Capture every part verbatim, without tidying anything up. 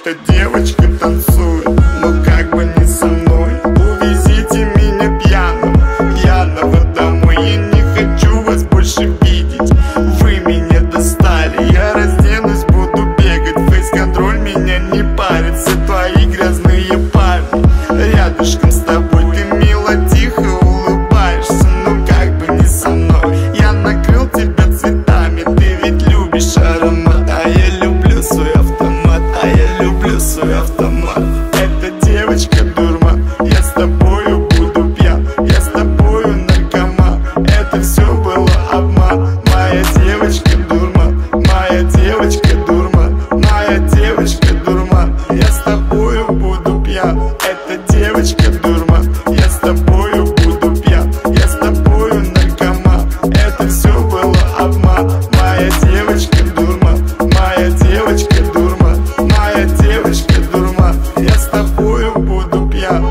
Эта девочка танцует, но как бы не со мной. Увезите меня пьяного, пьяного домой. Я не хочу вас больше видеть, вы меня достали. Я разденусь, буду бегать, фейс-контроль меня не парит. Все твои грязные парни рядышком с тобой. Ты мило, тихо улыбаешься, но как бы не со мной. Я накрыл тебя цветами, ты ведь любишь аромат. А я люблю свой автомат, а я люблю свой автомат. Эта девочка дурман, я с тобою буду пьян. Я с тобою наркоман, это все было обман. Моя девочка дурман, моя девочка дурман, моя девочка дурман. Я с тобою буду пьян. Эта девочка дурман, я с тобою буду пьян. Я с тобою наркоман, это все было обман. Моя девочка дурман, моя девочка дурман, моя девочка дурман. Я с тобою буду пьян.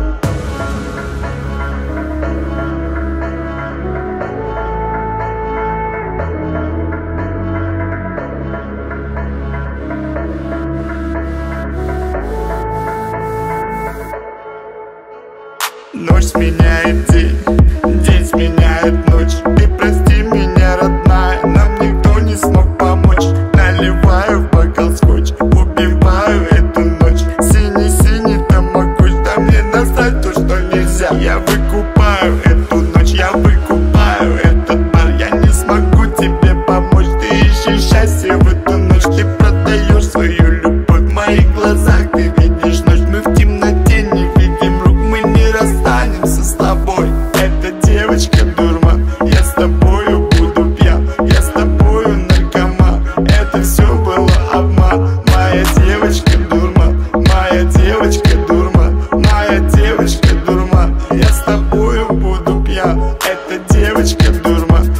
Ночь сменяет день, день сменяет ночь. Ты прости меня, родная, нам никто не смог помочь. Наливаю в бокал скотч, убиваю эту ночь. Синий-синий тамагочь, да мне насрать то, что нельзя. Я выкупаю эту ночь, я выкупаю этот бар. Я не смогу тебе помочь, ты ищи счастье в эту ночь. Ты продаешь свою любовь в моих глазах, ты видишь ночь. Мы в темноте не видим рук, мы не расстанемся с тобой. Эта девочка дурман, я с тобою буду пьян. Я с тобою наркоман, это все было обман. Моя девочка дурман, моя девочка дурман, моя девочка дурман. Я с тобою буду пьян. Эта девочка дурман,